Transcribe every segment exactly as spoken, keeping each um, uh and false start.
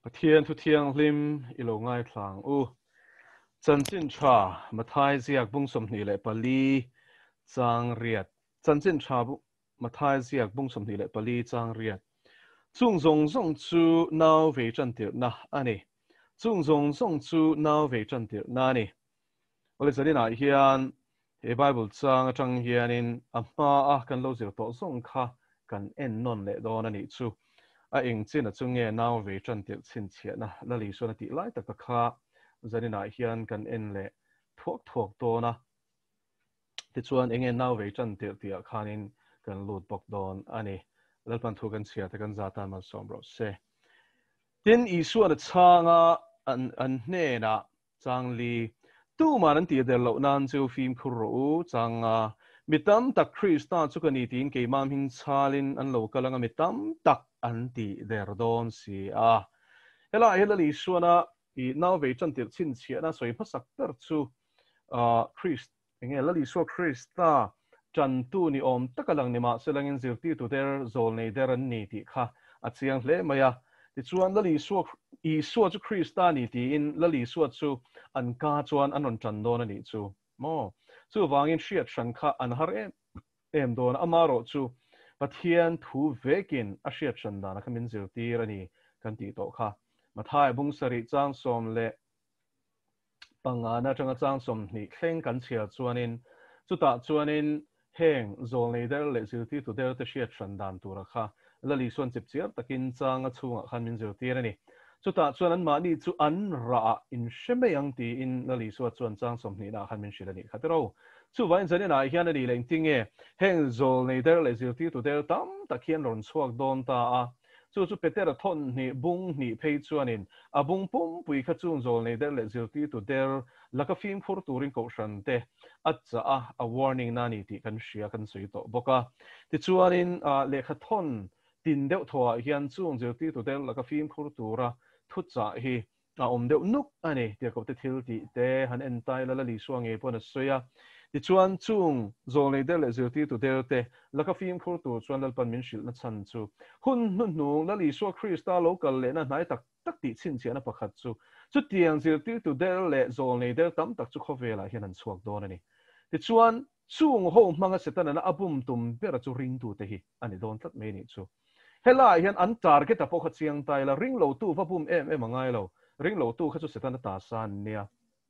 Thiên thu thiang lim ilo ngai thlang u chan chin tha mathai ziak bung som ni le pali chang riat chan chin tha bu mathai ziak bung som ni le pali chang riat chung zong zong chu nau ve chan tir na ani chung zong zong chu nau ve chan tir na ni ole zani na hian he bible chang atang hianin amma a kan lo zir to zong kha kan en non le don ani chu a eng chin a chung nge nau ve chan tir chin chia na la li so na ti lai tak kha zani na hian kan en le thuak thuak to na ti chuan enge nau ve chan tir tia khanin kan lut bok don ani lalpan thu kan chia ta kan zatan man som ro se tin isu an changa an an hne na chang li tu man an ti de lo nan chu phim khuru changa mitam tak krista chu kan ni tin ke mam hin chalin an lo kalanga mitam tak an ti der don si a hela hela li suana i nau ve chan tir chin chia na soi phasak per chu a christ enge la li so krista chan tu ni om takalang ni ma selangin zirti tu der zol nei der an ni ti kha a chiang hle maya ti chuan la li so i so chu krista ni ti in la li so chu an ka chuan an on chan don ani chu mo chu wangin hriat hran kha an har em em don amaro chu pathian thu vekin a hriat hran dana khamin zirti rani kan ti to kha mathai bung sari chang som le pangana changa chang som ni thleng kan chia chuanin chuta chuanin heng zol nei der le zirti tu der te hriat hran dan tura kha la li suan chip chiar takin chang a chunga khan min zirti rani chuta chuan an mani chu an ra in shemeyang ti in la li suan chuan chang som ni na khan min shilani khatero chu vain zani na hian ani leng tinge heng zol nei der le zirti tu der tam takhian ron chuak don ta a chu chu petera thon ni bung ni phei chuanin a bung pum pui kha chung zol nei der le zirti tu der laka film khur turin ko shan te acha a a warning na ni ti kan shia kan sui to boka ti chuanin a lekha thon tin deuh thwa hian chung zirti tu der laka film khur tura thu cha hi a om deuh nuk ani ti ko te thil ti te han en tai la la li suang e pon a soya ti chuan chung zol nei der le zirti tu der te laka film khur tu chuan lal pan min shil na chan chu hun nu nu la li so krista local le na nai tak tak ti chin chia na pakhat chu chu tiang zirti tu der le zol nei der tam tak chu khowela hian an chuak don ani ti chuan chung ho manga setan na abum tum pera chu ring tu te hi ani don tat me ni chu hela hian an target a pokha chiang tai la ring lo tu va bum em em angai lo ring lo tu kha chu setan ta san nia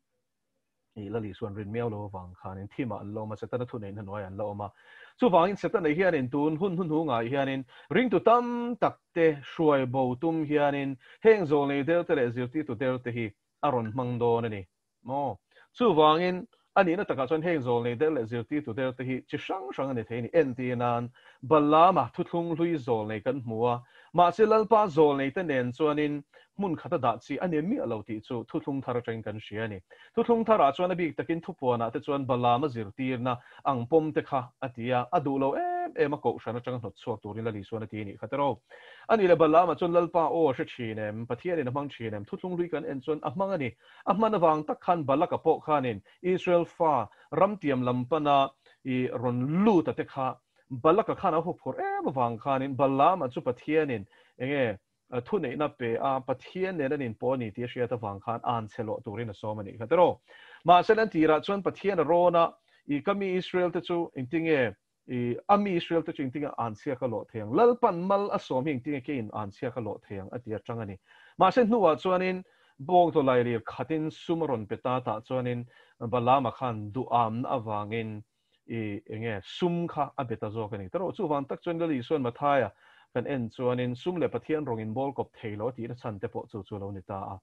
i la li suan rin miao lo wang khan in thima an lo ma setan thu nei na noi an lo ma chu wangin setan nei hian in tun hun hun hu ngai hian in ring tu tam tak te hruai bo tum hian in heng zol nei der te le zirti tu der te hi aron mang don ani mo chu wangin ani na taka chuan heng zol nei der le zirti tu der te hi chi sang sang ani theini en ti nan balama thu thlung hlui zol nei kan hmua ma se lalpa zol nei te nen chuanin mun khata da chi ani mi alo ti chu thu thlung thar atang kan hria ni thu thlung thara chuan a bik takin thu puana te chuan balama zirtir na ang pom te kha atia adu lo em em a ko shan atang hnot chuak turin la li suan ati ni khatero ani le balama chuan lalpa o hre thinem pathian in amang thinem thu thlung lui kan en chuan a hmang ani a hman awang tak khan balaka po khanin israel fa ramtiam lampana i ron lu ta te kha balaka khana hu phur em awang khanin balama chu pathianin enge thu nei na pe a pathian ne nin po ni ti hria ta wang khan an chelo turin a somani khatero ma selan tira chuan pathian rona i kami israel te chu intinge i ami israel te chu intinge an sia ka lo theng lalpan mal a som hing tinge ke in an sia ka lo theng atia changani ma sen nuwa chuanin bong to lai ri khatin sumaron peta ta chuanin balama khan du am awangin i enge sum kha abeta zo kani tero chu wan tak chuan gali suan mathaya kan en chuanin sum le pathian rongin bol kop theilo ti na chan te po chu chu lo ni ta a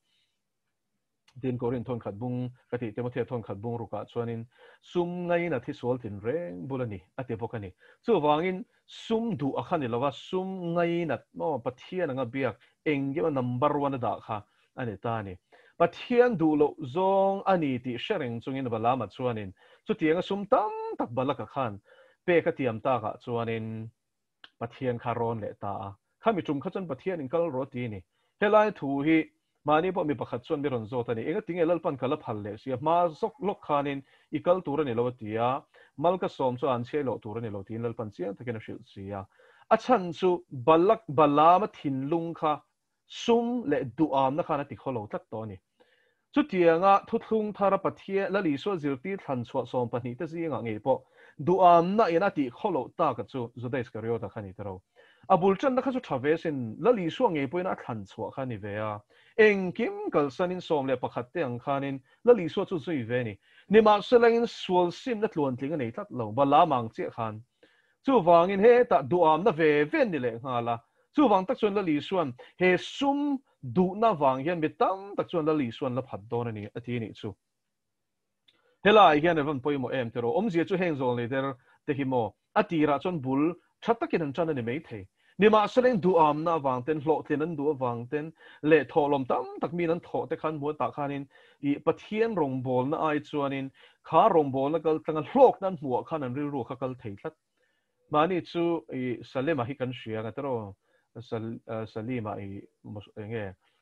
din korin thon khat bung kati temothe thon khat bung ruka chuanin sum ngai na thi sol tin reng bulani ate pokani chu wangin sum du akhani lawa sum ngai na no pathian anga biak engge number one da kha ani ta ni pathian du lo zong ani ti sharing chungin balama chuanin chu tianga sum tam tak balaka khan pe ka tiam ta ka chuanin pathian kharon le ta khami tum khachan pathian in kal roti ni helai thu hi mani po mi pakhat chuan mi ron zo tani enga tinge lalpan kala phal le sia ma sok lok khanin ikal tur ni lo tia malka som chu an che lo tur ni lo tin lalpan chiang takin shil sia a chan chu balak balama thin lung kha sum le duam na khana ti kholo tlak to ni chu tianga thu thung thara pathia la li so zirti than chwa som pani te zinga nge po duam na ina ti kholo ta ka chu Judas Iscariot khani tero abul chan na kha chu thavesin la li so nge po ina than chwa khani ve a eng kim kal sanin som le pakhat te ang khanin la li so chu zui ve ni ni ma selangin sual sim na tluan tlinga nei tat lo bala mang che khan chu wangin he ta duam na ve ven ni le ngala chu wang tak chon la li suan he sum du na wang hian mi tam tak chuan la li suan la phat don ani ati ni chu helai hian evan poimo em tero om zia chu heng zol ni der te hi mo atira chon bul thattakin an chan ani mei the ni ma seleng du am na wang ten hlo ten an du wang ten le tholom tam tak min an tho te khan mu ta khanin i pathian rong bol na ai chuanin kha rong bol na kal tang hlok nan mu khan an ri ru kha kal thei thlat mani chu i salema hi kan shia nga tero sal salima i nge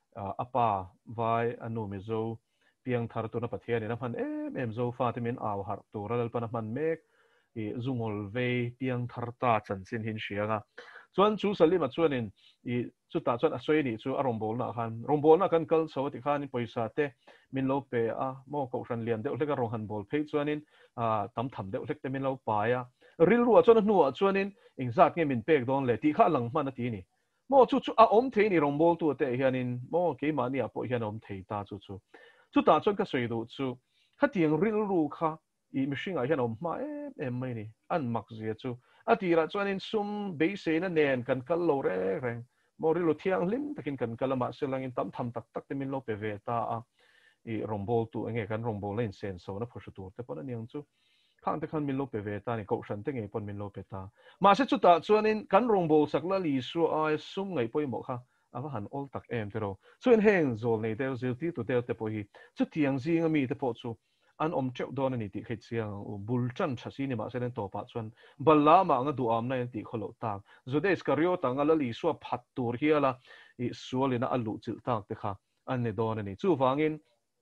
apa vai anu mi zo piang thar tu na pathian ni na man em em zo fa te min aw har tu ral pa na man mek i zungol ve piang thar ta chan sin hin shia nga chuan chu salima chuanin i chu ta chuan a soi ni chu a rong bol na khan rong bol na kan kal so ti khan poisa te min lo pe a mo ko ran lian de le ka rong han bol phei chuanin a tam tham de le te min lo pa ya ril ruwa chuan nu chuanin ingzat nge min pek don le ti kha lang man ti ni mo chu chu a om thei ni rong bol tu te hianin mo ke ma ni a po hian om thei ta chu chu chu ta chuan ka soi du chu kha tiang ril ru kha i mihring a hian om ma em em mai ni an mak zia chu a ti ra chuanin sum be se na nen kan kal lo re reng mo ril lu thiang lim takin kan kalama selangin tam tham tak tak te min lo pe ve ta a i rong bol tu nge kan rong bol len sen so na phoshu tu te pon niang chu khang te khan min lo pe ve ta ni ko shan te nge pon min lo pe ta ma se chu ta chuanin kan rong bol sak la li su ai sum ngai poi mo kha ava han ol tak em te ro chuan heng zol nei te zil ti tu te te po hi chu tiang zinga mi te po chu an om cheu don ani ti khet siang bul chan thasi ni ma se nen to pa chuan balla ma nga du am na ti kholo tak Judas Iscariot anga la li su phat tur hi ala i sualina alu chil tak te kha an ne don ani chu wangin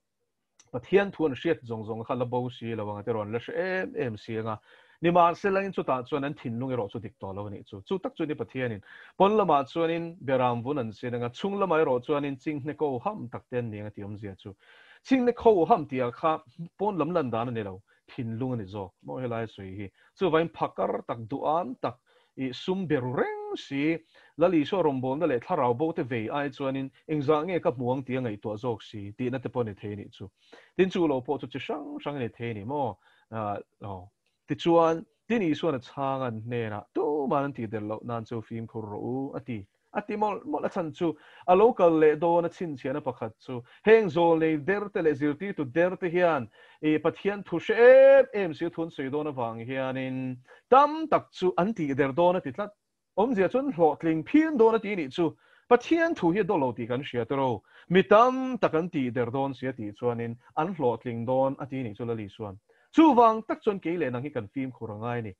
pathian thuan hriat zong zong khala bo si lawanga te ron la em em sianga ni ma selangin chu ta chuan an thin lungi ro chu dik to lo ni chu chu tak chu ni pathianin pon lama chuanin beram vun an senanga chung lama ro chuanin ching ne ko ham tak ten ni ati om zia chu ching ne ko ham tia kha pon lam lan dan ne lo thin lung ni zo mo helai sui hi chu vain phakar tak duan tak i sum beru reng si lali so rombol na le tharau bo te ve ai chuanin engza nge ka muang tia ngai to zok si ti na te pon ni the ni chu tin chu lo po chu chi sang sang ni the ni mo a lo ti chuan tin i suan a chang an ne na tu man ti der lo nan chu film khur ro ati ati mol mol chan chu a local le do na chin chiana pakhat chu heng zol nei der te le zirti tu der te hian e pathian thu she em si thun sei do na wang hianin tam tak chu an ti der do na ti tlat om zia chun hlo tling phian do na ti ni chu pathian thu hi do lo ti kan sia to ro mi tam takan ti der don sia ti chuanin an hlo tling don ati ni chu la li suan chu wang tak chon ke le nang hi kan film khurangai ni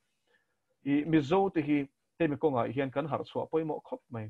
i mi zo te hi te mi ko nga hian kan har chwa poi mo khop mai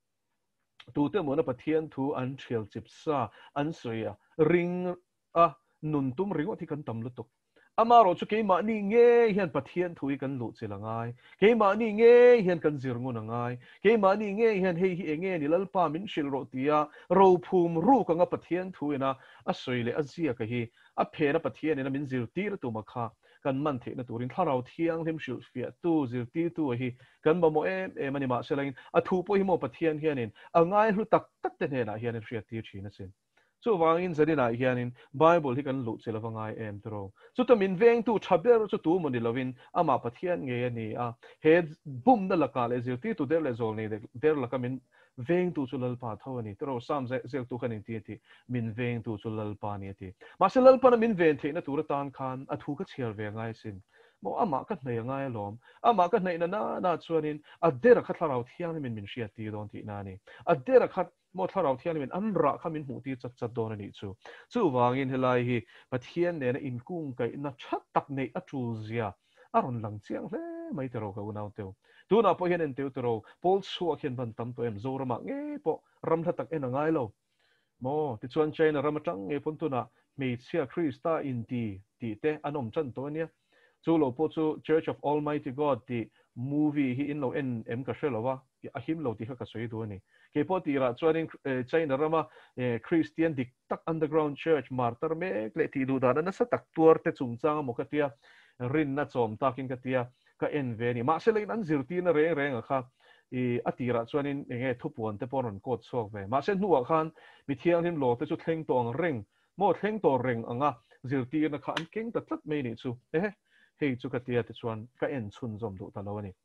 tu te mo na pathian thu an thial chip sa an soya ring a nun tum ring o thi kan tam lu tuk ama ro chu ke ma ni nge hian pathian thui kan lu chilangai ke ma ni nge hian kan zir ngun angai ke ma ni nge hian hei hi enge ni lalpa min shil ro tia ro phum ru ka nga pathian thuina a soile a zia ka hi a phena pathian ina min zir tir tu makha kan man the na turin tharau thiang him shil fia tu zir ti tu hi kan ba mo em em ani ma selangin a thu po hi mo pathian hianin angai hu tak tak te ne na hian ria ti thina sin chu wangin zadina hianin bible hi kan lu chela wangai em tro chu to min veng tu thaber chu tu moni lovin ama pathian nge ani a he bum na laka le zir ti tu der le zol ni der laka min veng tu chu lal pa thawani tro sam ze ze tu khanin ti ti min veng tu chu lal pa ni ti ma se lal pa na min ven the na tur tan khan a thu ka chiar ve ngai sin mo ama ka nei ngai lom ama ka nei na na na chuanin a der kha tharau thiang min min ria ti don ti na ni a der kha mo tharau thian min an ra kha min hu ti chat chat don ani chu chu wangin helai hi pathian ne na in kung kai na that tak nei a tu zia aron lang chiang hle mai te ro ka unau teu tu na po hian en teu te ro pol suak hian ban tam to em zo rama nge po ram tha tak en angai lo mo ti chuan chain ram atang nge pon tu na me chia krista in ti ti te anom chan to nia chu lo po chu Church of Almighty God ti movie hi in lo en em ka shelo wa a him lo ti kha ka soi du ani ke po tira chuanin China rama Christian dik tak underground church martar me le ti du da na sa tak tuar te chungchang mo ka tia rin na chom takin ka tia ka en ve ni ma se lein an zirti na re re nga kha i atira chuanin nge thupuan te poron kot sok ve ma se nuwa khan mi thiang him lo te chu thleng tong ring mo thleng to ring anga zirti na kha an keng ta tlat me ni chu e hei chu ka tia te chuan ka en chun zom du ta lo ni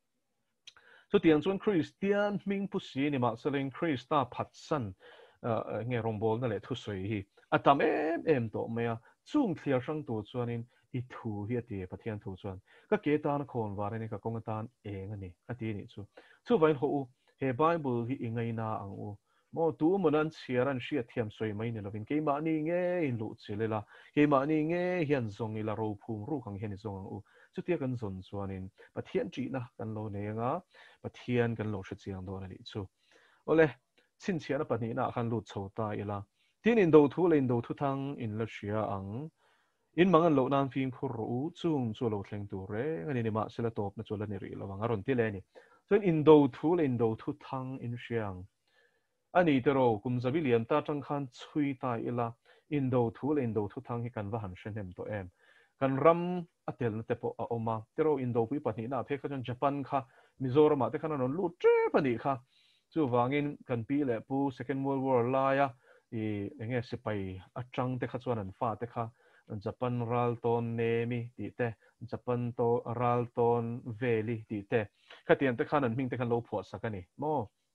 chu tiang chuan Christian ming pu si ni ma se lein Christa phatsan nge rombol na le thu soi hi atam em em to me a chung thlia sang tu chuanin i thu hi ati pathian thu chuan ka ke tan khon war ni ka kong tan eng ani ati ni chu chu vain ho he bible hi ingai na ang u mo tu monan chiaran sia thiam soi mai ni lovin ke ma ni nge in lu chilela ke ma ni nge hian zong ila ro phung ru khang hian zong ang u chu tia kan zon chuanin pathian chi na kan lo ne nga pathian kan lo chiang do ni chu ole chin chiana pani na khan lu chota ila tin in do thu le in do thu thang in la sia ang in mangan lo nan phim khur ru chung chu lo thleng tu re ngani ni ma sela top na chola ni ri lo wang aron ti le ni so in do thu le in do thu thang in siang ani te ro kum zabi lian ta tang khan chui ta ila in do thu le in do thu thang hi kan va han shen hem to em kan ram atel na te po a oma te ro in do pi pani na phe kha Japan kha Mizoram te khan non lu tre pani kha chu wangin kan pi le pu second world war la ya i enge sipai atang te kha chuan an fa te kha Japan ralton nemi ti te Japan to ralton veli ti te khatian te khan an ming te khan lo phua sakani mo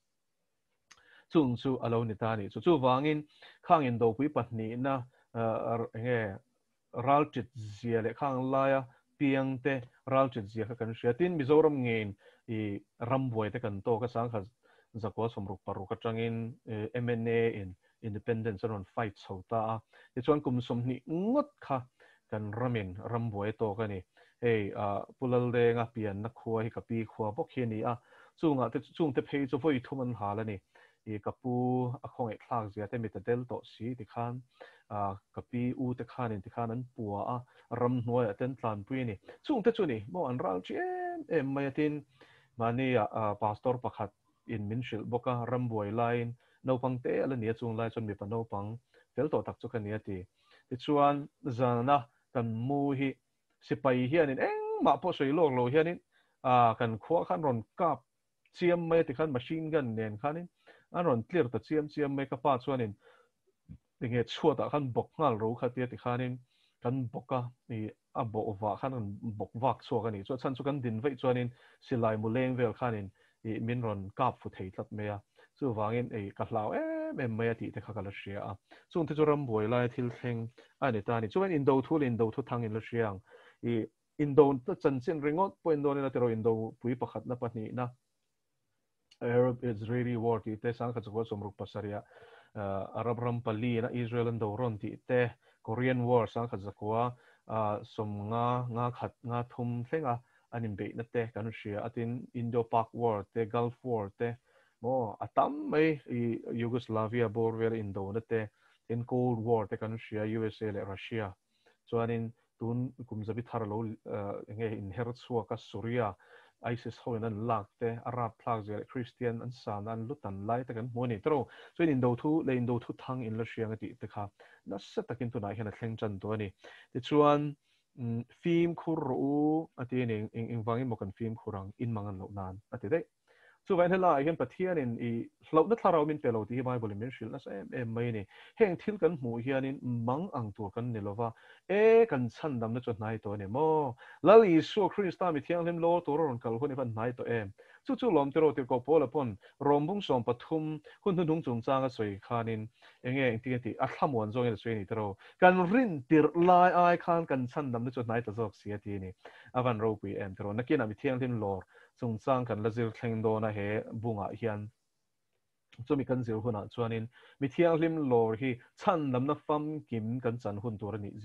chung chu alo ni ta ni chu chu wangin khang in do pui patni na enge raltit zia le khang la ya piang te raltit zia kha kan sia tin Mizoram ngin i rambuai te kan to ka sang kha zakwa somruk paru ka tangin M N A in independence aron fight chota ti chuan kum som ni ngot kha kan ramin rambuai to ka ni hey a pulal de nga pian na khuwa hi ka pi khuwa bok hi ni a chunga te chung te phei chu voi thuman hala ni i kapu a khong e thlak zia te mita del to si ti khan a kapi u te khan in ti khan an puwa a ram hnuai ten tlan pui ni chung te chu ni mo an ral chi em em mai tin mani a pastor pakhat in minshil boka rambuai line no pang te ala nia chung lai chon mi pa no pang tel to tak chu kan nia ti ti chuan zana kan mu hi sipai hianin eng ma po soi lok lo hianin a kan khwa khan ron kap chiam mai ti khan machine gun nen khanin an ron clear ta chiam chiam mai ka pa chuanin tinge chuata khan bok ngal ro kha ti ti khanin kan boka ni a bo wa khan bok wak chuak ani chu chan chu kan din vei chuanin silai muleng vel khanin i min ron kap fu thei tlat me a chu wangin ei ka hlau em em mai ti te kha kala sia a chung te chu ram boi lai thil thleng ani ta ni chuan in do thu in do thu thang in la siang i in do ta chan chen ringot point do na te ro in do pui pakhat na pani na Arab Israeli war ti te sang kha chu somruk pasaria Arab ram pali na Israel and do ron ti te Korean war sang kha zakwa som nga nga khat nga thum thlenga anin be na te kan sia atin Indo Pak war te Gulf war te mo atam mai Yugoslavia bor vel Indo na te in Cold war te kan sia U S A le Russia chuanin tun kum zabi thar lo nge in her chua ka Syria ISIS hoin an lak te Arab plak zel Christian an san an lutan lai te kan moni tro so in do thu le in do thu thang in la siang ti te kha na sa takin tu na hian a thleng chan to ni ti chuan film khur ru ati ni ing ing wangin mo kan film khurang in mangan lo nan ati dei chu vain hela hian pathian in i hlo na thlaro min pelo ti bible min shil na sa em em mai ni heng thil kan mu hian in mang ang tur kan nilowa e kan chan dam na chu nai to ni mo lali su Christa mi thiang lim lo tur ron kal huni van nai to em chu chu lom te ro te ko pol pon rombung som pathum hun hun dung chung changa soi khanin enge eng ti ti a thlamon zong e soi ni tro kan rin tir lai ai khan kan chan dam na chu nai to jok sia ti ni avan ro pi em tro nakina mi thiang lim lor chung chang kan lazir thleng do na he bunga hian chu mi kan zir huna chuanin mi thiang lim lor hi chan lam na fam kim kan chan hun tur ni zia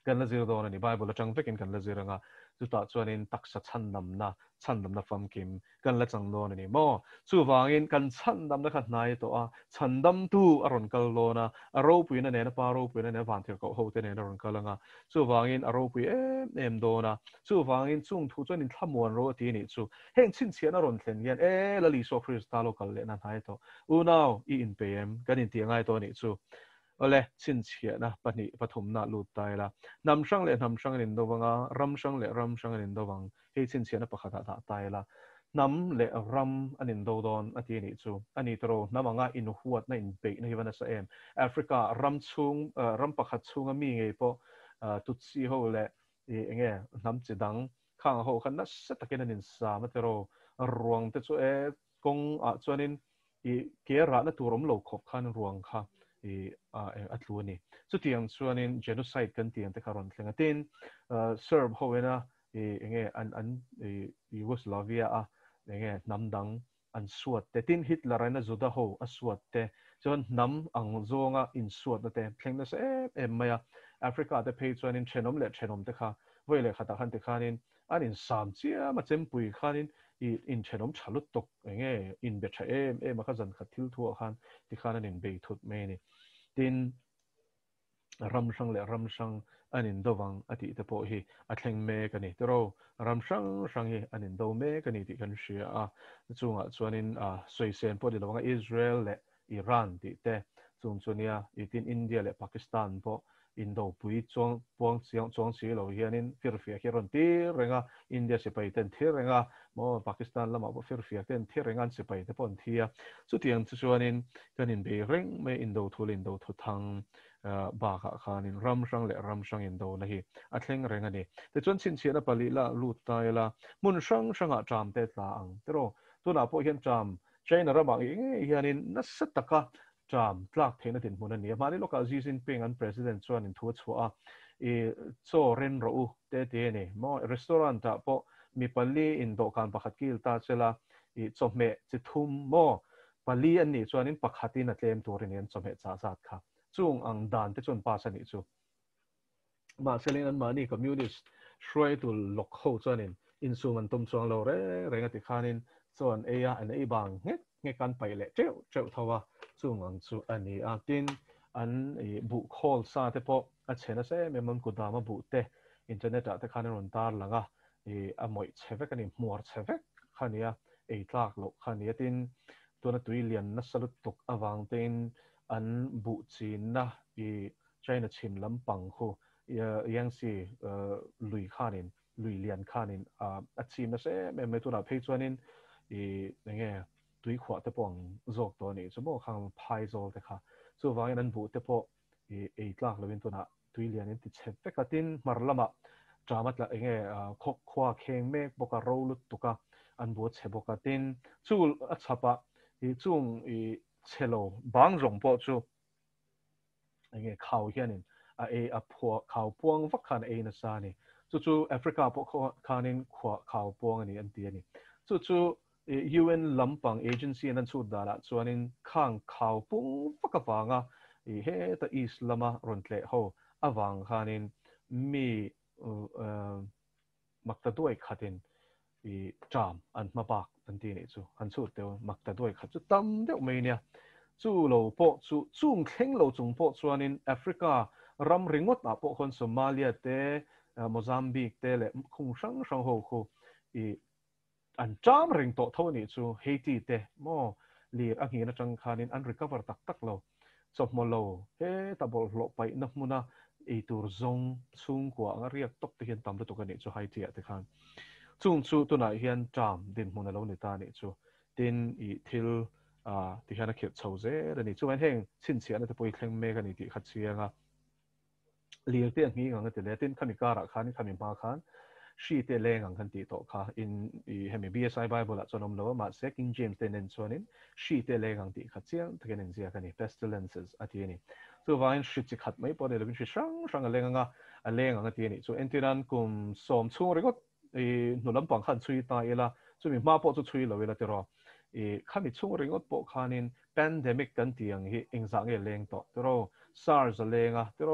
กันละเจอโดนนี่ไบเบิลจังเวกินกันละเจอngaจุดตาชวนนินตักษะชันดำนะชันดำนะฟังกิมกันละจังโดนนี่มอสู้วางอินกันชันดำนะขัดนายตัวชันดำตู้อารมณ์กัลโลนะอารมณ์ปุยนั่นเองนะปารมณ์ปุยนั่นเองวันที่เขาเขาเตนเองอารมณ์กัลงาสู้วางอินอารมณ์ปุยเอ็มเอ็มโดนะสู้วางอินจุงทุจนินทำมวนโรตีนี่สู้เฮงชินเชียนอารมณ์เทนเย็นเอละลิโซคริสตัลโลกัลเลนันหายตัวอูนาวอีอินเปมกันอินเตียงไงตัวนี่สู้โอเลชินเชียนะปนิปฐมนาลูตายละนำช่างเละนำช่างนินโดวังอ่ะรำช่างเละรำช่างนินโดวังเฮชินเชียนะปะขัดตาตายละนำเละรำอันนินโดดอนอันที่นี่จูอันนี้ตัวน้ำมังอ่ะอินหัวนั่นอินเบกในวันนั้นเองแอฟริการำชุงเอ่อรำปะขัดชุงมีไงพอเอ่อตุซี่เขาเละเองไงน้ำจิดังข้างเขาขันนัสตะกินนินสามตัวรวงแต่จูเอกงอ่ะจวนนินอีเกระนั่นตัวรำโลกขบขันรวงค่ะอีอ่าอัตลูนี่สุดที่ยังส่วนนี้ genocide กันที่ยังแต่คารอนเรื่องที่เอ่อ serb เขาเองนะอีเงี้ยอันอันอียูโกสลาเวียอ่ะเงี้ยน้ำดังอันสวดแต่ที่ฮิตเลอร์นะจุดาเขาอันสวดแต่จนน้ำอังโจงอ่ะอินสวดนั่นแต่เพียงแต่เอ๊ะเอ็มไม่อ่ะแอฟริกาแต่เพย์ส่วนนี้เชนอมเล็เชนอมแต่ค่ะเวลาขัดขันแต่ค่ะนี่อันนี้สามเจ้ามาเจมปุยค่ะนี่อีอินเชนอมฉลุตกเงี้ยอินเบชเอ็มเอ็มมาขัดจันขัดทิลทัวขันที่ค่ะนั่นเบย์ทุดเมนี่ดินรำช่างและรำช่างอันนี้ดวังอดีตพอฮีอัดแห่งเมกันนี่ตัวเรารำช่างช่างฮีอันนี้ดวเมกันนี่ที่กันเชียอ่ะจุงอ่ะส่วนนี้อ่ะสวยเซนพอดีระวังอิสราเอลและอิหร่านที่แต่จุงส่วนนี้อีที่อินเดียและปากีสถานพออินโดปุยจวงปวงเสียงจวงสีเราเฮียนินฟิลฟิอาคิรอนที่เรื่องอ่ะอินเดียสิไปเต็นที่เรื่องอ่ะมอปากีสถานละมาฟิลฟิอาเต็นที่เรื่องอ่ะสิไปแต่ปนที่อ่ะสุดที่ยังส่วนนี้กันนี่เบริงไม่อินโดทุลินโดทุทังบาค่ะขานินรำช่างและรำช่างอินโดนะฮีอัดเล่งเรื่องนี้แต่จนชินเชียนปลีละลูตายละมุนช่างช่างอาจามเตตลาอังแต่โรตัวน่าพอเห็นจามใช่นะระบางอีเฮียนินนัสตะกะจามตลักเทนตินมุนนี่มาในโลกาจีซินเปิงอันประธานชวนนินทัวชัวอีโซเรนรูเตเตนี่มอรีสอร์ทอ่ะพอมีปลีอินโดการปักกิลตาเซลาอีจอมเมจิทุมมอปลีอันนี้ชวนนินปักขัดที่นัดเลี้ยมตัวเรียนจอมเมจ้าสัตค่ะจุงอังดานที่จนป้าสนิทจูมาเซลินันมานี่คอมมิวนิสต์ช่วยตัวล็อกเข้าจนินอินซูมันตุ้มชวงเราเร่เร่งติขานินส่วนเอียอันนี้บางเงี้ยเงี้ยกันไปเลยเจ้าเจ้าทว่าจุงอังจูอันนี้อาทินอันบุคอลซาเทปอันเชนเซ่เมื่อมันกุดามาบุเตอินเทอร์เน็ตแต่ขานินรันตาร์ลังอ่ะอ่ะมวยเชฟกันนี่มัวเชฟขานี้ไอ้ทากโลขานี้ทินตัวนั้นตัวเลียนนัสลุตกอวังทินอันบุจีนนะอีใช่นะชิมลำปังคูยังสิลุยข้านินลุยเลียนข้านินอ่าอัดชิมนะเซ่แม่ไม่ตัวน่ะเพจตัวนินอียังไงตุยขวดแต่ปองจอกตัวนี้สมมติข้างพายจอกแต่ค่ะส่วนวันนั้นบุแต่ปออีเอตลากเลยเป็นตัวน่ะตุยเลียนนี่ติดเช็ดแต่ก็ตินมาละมาจามัดละยังไงอ่าคกขวาเข่งเมกบกการูลุตุกะอันบัวเชบกตินจู่อัดชับะอีจู่อีเชโลบางจงปอจู่ยังไงข่าวเฮียนินอ่าเออพวกข่าวพวงฟักขันเอนะซานี่จู่ๆแอฟริกาพวกขานินขวาข่าวพวงอันนี้อันเดียนี่จู่ๆ ยู เอ็น ลำปังเอเจนซี่นั้นสุดดาละส่วนนี้ข้างข่าวพวงฟักฟังอ่ะเฮตอิสลามรุนเละเขาอวังขานินมีเอ่อมักตะด้วยขัดินอีจามอันมาปากทันทีนี่จู่อันสุดเดียวมักตะด้วยขัดจู่ตั้มเดียวไม่เนี่ยจู่เราพอจู่จู่เข่งเราจุงพอส่วนนี้แอฟริการำริงวัดอ่ะพอคนโซมาเลียเตะโมซัมบิกเตะเลยคงช่างช่างหูคูอีอันจามริงโตเท่านี้จู่เฮติเตะมอเลียอังเหินจังคานินอันริคาเวอร์ตักตักเราสมมติเราเฮ้ตะบอลหลบไปนักมุนาอีตัวซงซุงกว่างั้นเรียกตกที่เห็นตามตัวกันนี่จู่ไฮเทียที่ขันจุงจู่ตัวไหนเห็นจามดินมุนาเราในตานี่จู่ดินอีทิลอ่าที่ฉันคิดชาวเจเดี๋ยวนี้จู่มันแห้งชิ้นเสียนั่นจะไปแข่งเมกันนี่ที่ขัดเสียงอ่ะเลี้ยงเตี้ยงี้งั้นแต่เลี้ยงเตี้ยขมิการะขันขมิมาขันชีเตเลงังคันตีโตค่ะอินอีเฮมิบีเอสไอไบเบิลละจนอมโลมาเซกิงเจมส์เตนเนนส่วนนี้ชีเตเลงังตีขัดเสียงที่กันเสียกันนี่ pestilences อันที่นี่ส่วนว่าอินชิดจิขัดไม่พอเดี๋ยวเป็นชิช่างช่างเลงังอ่ะเลงังอันที่นี่ส่วนอินที่นั้นกุมสมช่วงเรียกอีหนุนลำปังขันช่วยตายละส่วนมีมาพอจะช่วยเราเวลาที่รออีข้ามีช่วงเรียกปกขานิน pandemic กันที่ยังฮิอิงสังเอเลงโตที่รอ SARS เลงอ่ะที่รอ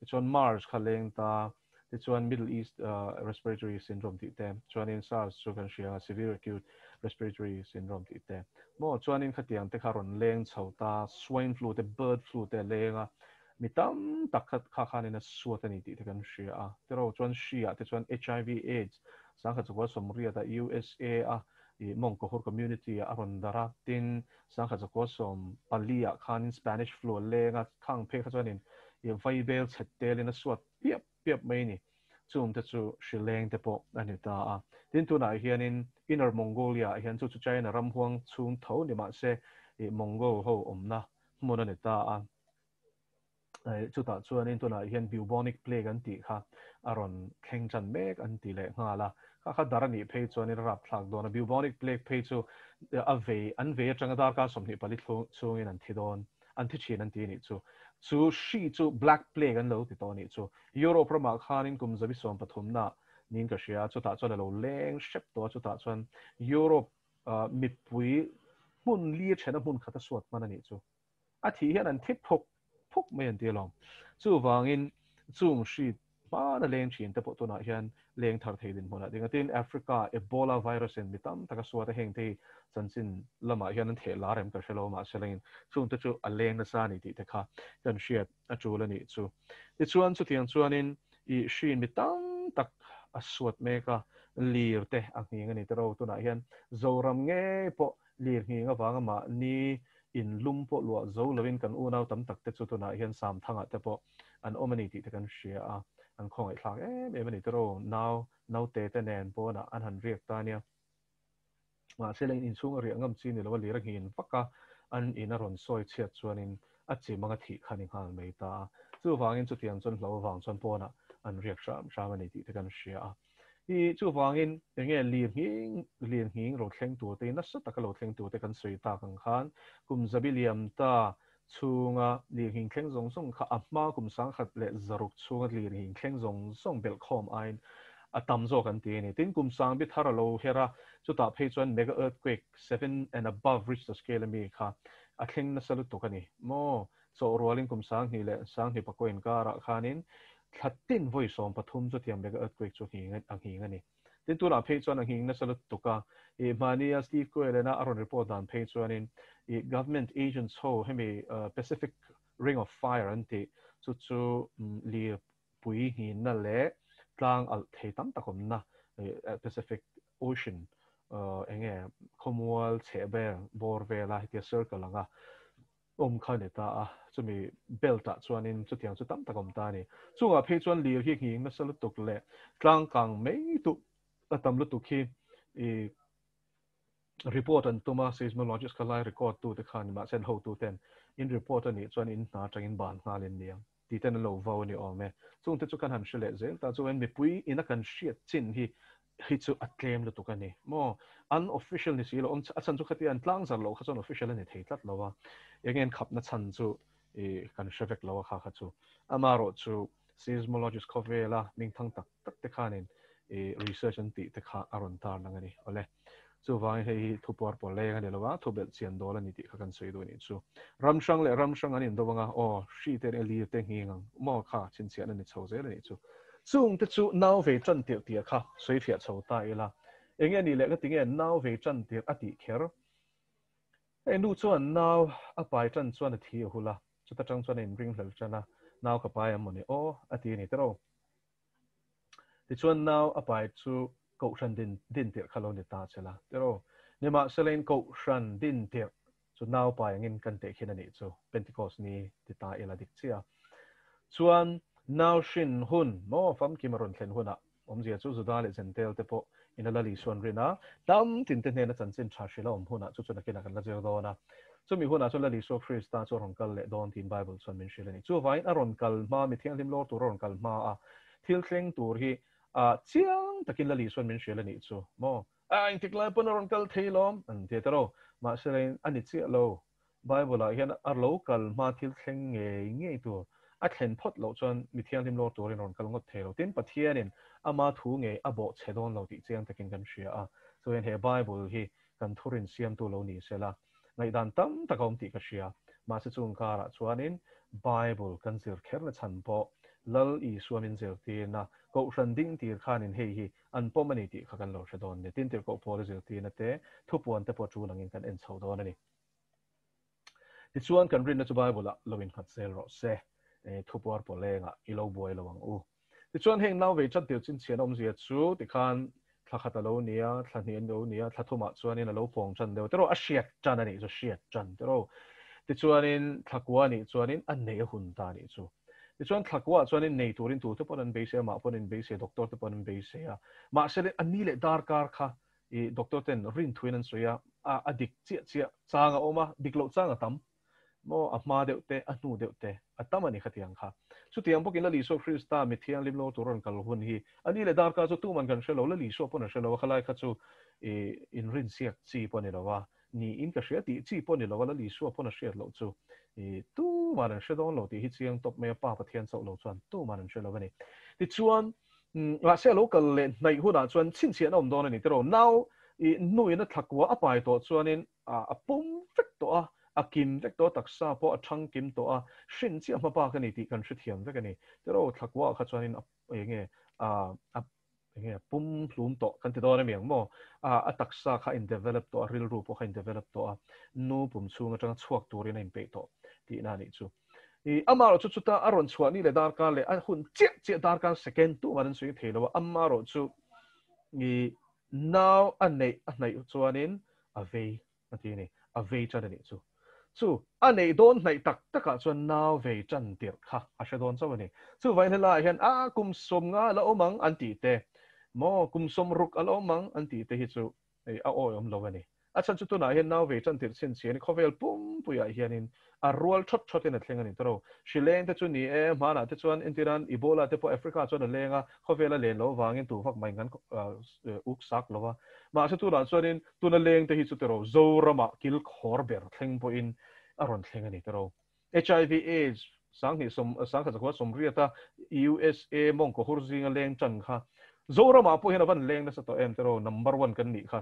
ti chuan mars kha leng ta ti chuan middle east uh, respiratory syndrome ti te chuan in sars chu kan hria severe acute respiratory syndrome ti te mo chuan in khatiang te kha ron leng chhota swine flu te bird flu te lenga mi tam tak khat kha khan in a suat ani ti te kan hria a te ro chuan hria te chuan H I V AIDS sang kha chukwa somria ta U S A a i mong ko hor community a ron dara tin sang kha chukwa som palia khan in Spanish flu lenga khang phe kha chuan in i vai bel chet tel in a suat piap piap mai ni chum te chu shileng te po ani ta a tin tu na hian in inner Mongolia hian chu chu China ram huang chung tho ni ma se i Mongol ho omna mun ani ta a chu ta chuan in tu na hian bubonic plague an ti kha aron kheng chan mek an ti le nga la kha kha darani phei chuan in rap thlak don bubonic plague phei chu a ve an ve atanga dar ka somni pali chung in an thidon an thi chin an ti ni chu chu shi chu black plague an lo ti to ni chu Europe rama khanin kum zabi som pathum na nin ka shia chu ta chuan lo leng shep to chu ta chuan Europe mi pui mun li chena mun khata suat man ani chu a thi hian an thip phok phok mai an ti long chu wangin chung shi ba na leng chin te po to na hian leng thar thei din hona dinga tin Africa Ebola virus in mitam taka suat a heng thei chanchin lama hian an the la rem ka shelo ma seleng chung te chu a leng na sa ni ti te kha kan shiat a chu la ni chu ti chuan chu tiang chuan in i shin mitam tak a suat me ka lir te a ngi ngani te ro tu na hian zoram nge po lir ngi nga wanga ma ni in lum po lo zo lovin kan u nau tam tak te chu tu na hian sam thanga te po an omani ti te kan shia a an khong ai thlang em em ani te ro now now te te nen po na an han riak ta nia ma seleng in chung ri angam chi ni lo li ra ngin paka an in a ron soi chiat chuan in a chi manga thi khaning hal mei ta chu wangin chu tiang chon lo wang chon po na an riak sham sham ani ti te kan shia a i chu wangin enge lir hing lir hing ro thleng tu te na sa taka lo thleng tu te kan sui ta kang khan kum zabiliam ta chunga lir hing thleng zong zong kha amma kum sang khat le zaruk chunga lir hing thleng zong zong bel khom ain atam zo kan ti ni tin kum sang bi thara lo hera chu ta phei chuan mega earthquake seven and above Richter scale mi kha a thleng na salu to kani mo so rolling kum sang hi le sang hi pa koin ka ra khanin thattin voi som pathum chu tiam mega earthquake chu hi ang hi ngani tin tu la phei chuan ang hi na salu to ka e mania Steve Coelena aron report dan phei chuan in e government agents ho hemi Pacific Ring of Fire anti chu chu li pui hi na le tlang al thei tam takom na Pacific Ocean enge khomwal chebe bor vela hi circle anga om khane ta a chumi belta chuanin chu tiang chu tam takom ta ni chunga phei chuan lir hi hi na salu tuk le tlang kang mei tu atam lu tu khi e report an tuma seismologist kalai record tu te khan ma sen ho tu ten in report ani chuan in na tangin ban ngalin niang ti ten lo vo ni ome chung te chu kan han shile zel ta chu en mi pui in a kan shiat chin hi hi chu a claim lu tu kan ni mo unofficial ni silo om achan chu khati an tlang zar lo kha chon official ani thei tlat lo wa yengen khap na chan chu e kan shavek lo kha kha chu amaro chu seismologist khovela ming thang tak tak te khanin e research an ti te kha aron tar nangani ole chu wang hei thupor pol le ngani lowa thubel chian dola ni ti kha kan sei do ni chu ramshang le ramshang anin do wanga o shi te li te ngingang mo kha chin chian ani chhoze ni chu chung te chu naw ve chan ti ti kha soi phia chho ta ila enge ni le ka tinge naw ve chan ti ati kher e nu chuan naw a pai chan chuan a thi hula chu ta chang chuan in ring hlal chana naw ka pai amoni o ati ni tero ti chuan naw a pai chu ko shan din din tir khalo ni ta chela tero nema selen ko shan din tir chu naw pai ngin kan te khin ani chu Pentecost ni ti ta ela dik chia chuan naw shin hun mo fam kimaron thlen huna om zia chu zuda le zentel te po in ala li suan rina tam tin te ne na chan chin tha shila om huna chu chu na kina kan la zer do na chu mi huna chu la li so Krista chu ron kal le don tin Bible chuan min shilani chu vai a ron kal ma mi thiang lim lor tu ron kal ma a thil thleng tur hi a chiang takin la li suan min shilani chu mo a in tiklai pon ron kal theilom an te taro ma selen ani chi lo Bible a hian ar lo kal ma thil thleng nge nge tu a thlen phot lo chuan mi thiang lim lor turin ron kal ngot thelo tin pathianin ama thu nge abo chedon lo ti chiang takin kan shia a so in he Bible hi kan thurin siam tu lo ni sela ngai dan tam takom ti ka shia ma se chung kara chuanin Bible kan zir kher na chan po lal i suamin zel ti na ko randing tir khanin hei hi an pomani ti khakan lo shadon ne tin tir ko pol zel ti na te thupuan te po chu langin kan en chho don ani ti chuan kan rin na chu bible la lovin khat sel ro se e thupuar po lenga i lo boi lo wang u ti chuan heng nau ve chat tir chin chian om zia chu ti khan thla khata lo nia thla hnian lo nia thla thuma chuan in a lo pong chan deu tero a hriat chan ani zo hriat chan tero ti chuan in thlakwa ni chuan in an nei hun ta ni chu ti chuan thlakwa chuan in nei turin tu te pon an beise ma pon in beise doctor te pon an beise a ma sel an ni le dar kar kha i doctor ten rin thuin an soya a adik chia chia changa oma diklo changa tam mo a ma deuh te a hnu deuh te a tam ani khatiang kha chu tiang bokin la li so krista mi thiang lim lo turon kal hun hi ani le dar ka chu tu man kan shelo la li so pon a shelo khalai kha chu e in rin siak chi pon ni lawa ni in ka hria ti chi pon ni lawa la li so pon a hriat lo chu e tu man an hredon lo ti hi chiang top me pa pathian chau lo chuan tu man an shelo bani ti chuan nga se lo kal le nai hu da chuan chin chian om don ani tero now i nui na thakwa apai to chuanin a pum fek to a a kim vek to taksa po a thang kim to a shin chi ma pa ka ni ti kan hri thiam vek ani tero thakwa kha chuanin a nge a a nge pum plum to kan ti do na miang mo a a taksa kha in develop to a real ru po kha in develop to a nu pum chunga tang chuak turin in pe to ti na ni chu i amaro chu chuta aron chhuat ni le dar ka le a hun che che dar ka second tu man sui thelo amaro chu i now an nei a nei chuanin a ve ati ni a ve chan ni chu chu an nei don nei tak taka chuan now ve chan tir kha a hre don chawani chu vai la hian a kum som nga la omang an ti te mo kum som ruk al omang an ti te hi chu ei a oi om lovani a chan chu tu na hian now ve chan tir chen chian khovel pum puya hianin a rual thot thot in a thlenga ni tro shileng te chu ni e mana te chuan intiran ebola te po africa chuan a lenga khovela len lo wangin tu vak mai ngan uk sak lova ma se tu ran chuanin tuna leng te hi chu tero zorama kil khor ber thleng po in aron thlenga ni tro hiv aids sang ni som sang kha zakwa som riata usa mong ko hurzinga leng chan kha zorama po hena van leng na sa to em tero number one kan ni kha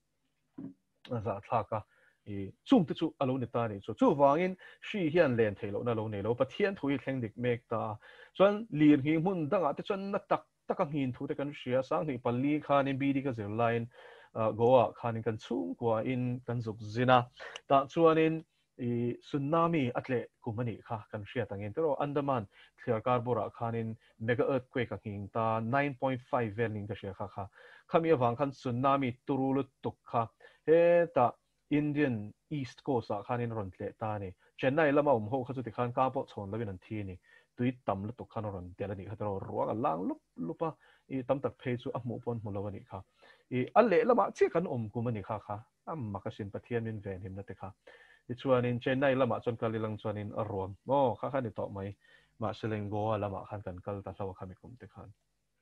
za thaka e chung te chu alo ni ta ni chu chu wangin shi hian len thelo na lo nei lo pathian thui thleng dik mek ta chuan lir hi mun danga te chuan na tak taka hin thu te kan ria sang ni pali khan in bidi ka zer line goa khan in kan chung kwa in kan zuk zina ta chuanin i tsunami atle kumani kha kan ria tangin tero andaman clear carbora khan in mega earthquake ka king ta nine point five velning ka ria kha kha khamia wang khan tsunami turul tuk kha he ta Indian East Coast a khanin ron tle ta ni Chennai lama um ho khachu ti khan ka po chhon lovin an thi ni tui tam lu tu khan ron tel ani khatro ruang a lang lup lupa i tam tak phei chu a mu pon mu lovani kha i a le lama chi kan om ku mani kha kha am makasin pathian min ven him na te kha i chuanin Chennai lama chon kalilang chuanin a ruang mo kha kha ni to mai ma seleng go lama khan kan kal ta hlawa khami kum te khan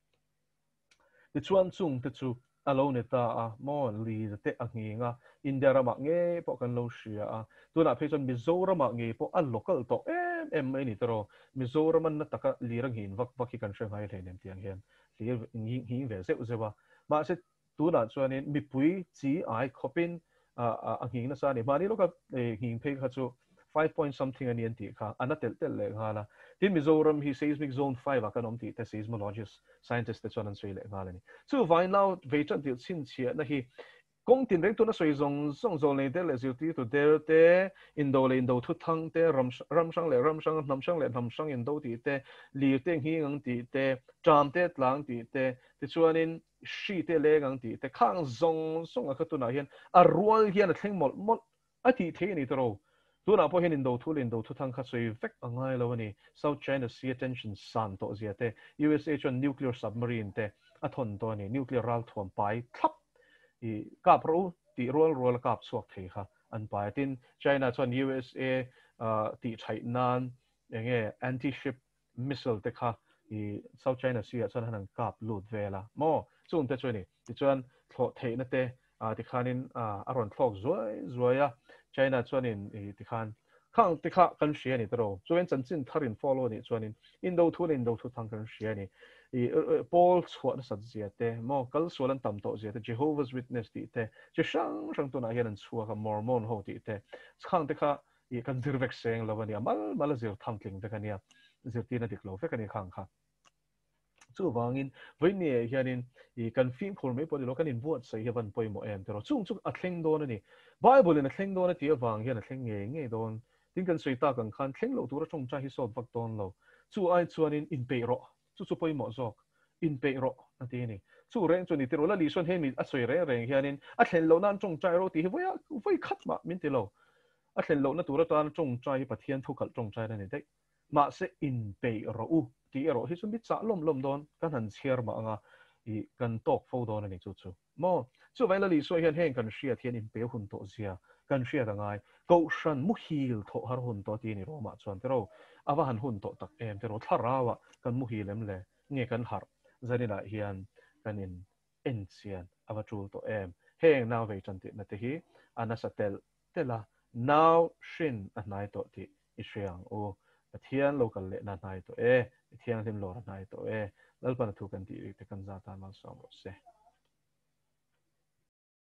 i chuan chung te chu alo ne ta a mo li te a nginga India rama nge po kan lo shia a tuna phei Mizoram a nge po a local to em em mai ni tro Mizoram na taka lirang hin vak vak kan sheng hai thlen em tiang hian lir ngi hi ve se uzewa ma se tuna chuanin mi pui chi ai khopin a a nging na sa ni mani lo ka nging phei kha chu five point something ani an ti kha ana tel tel le ngala tin Mizoram hi seismic zone five a kan om ti te seismologist scientist te chuan an sei le ngala ni chu vai now ve chan til chin chia na hi công tin reng tu na soi zong zong zong le de le ziu ti tu de te indo le indo thu thang te ram ram sang le ram sang nam sang le nam sang indo ti te li te hi ngang ti te tram te tlang ti te ti chuanin shi te le ngang ti te khang zong zong a khatu na hian a rual hian a thleng mol mol a ti the ni tro tu na po hian indo thu le indo thu thang kha soi vek angai lo ni South China Sea tension san to zia te U S A chuan nuclear submarine te a thon to ni nuclear ral thom pai thap i kap ro ti rol rol kap suak thei kha an pa tin China chuan U S A ti thai nan enge anti ship missile te kha i South China Sea chuan han kap lut vela mo chung te chuani ti chuan thlo thei na te ti khanin a ron thlok zoi zoya China chuanin ti khan khang ti kha kan hria ni tro chuan chan chin tharin follow ni chuanin indo thu indo thu thang kan hria ni i Paul chhuat na sat zia te mo kal solan tam to zia te Jehovah's Witness ti te chi sang sang tu na hian an chua ka Mormon ho ti te khang te kha i kan dir vek seng lawani amal mal zir tham tling te kania zirti na dik lo fe kan khang kha chu wangin voine hianin i kan film khur me poli lo kan in buat sai hian poi mo em tero chung chung a thleng don ani bible in a thleng don ati awang hian a thleng nge nge don tin kan soi ta kan khan thleng lo tur chung cha hi sot bak don lo chu ai chuanin in pe ro chu chu poi mo zok in pe ro ati ni chu reng chu ni tero la li son he mi a soi re reng hianin a thlen lo nan chung cha ro ti voya voi khat ma min ti lo a thlen lo na tur ta chung cha hi pathian thu kal chung cha ni dei ma se in pe ro u ti ero hi sun bi cha lom lom don kan han chiar ma anga i kan tok fo don ani chu chu mo chu vai la li so hian heng kan hria thian in pe hun to zia kan hria da ngai ko shan mu hil tho har hun to ti ni ro ma chuan tero awa han hun to tak em tero tharawa kan mu hilem le nge kan har zanina hian kanin en chian awa chul to em heng naw ve chan ti na te hi anasatel tela naw shin a nai to ti i hriang o thian local le na nai to e thian lim lo na nai to e lalpan thu kan ti te kan za ta ma so se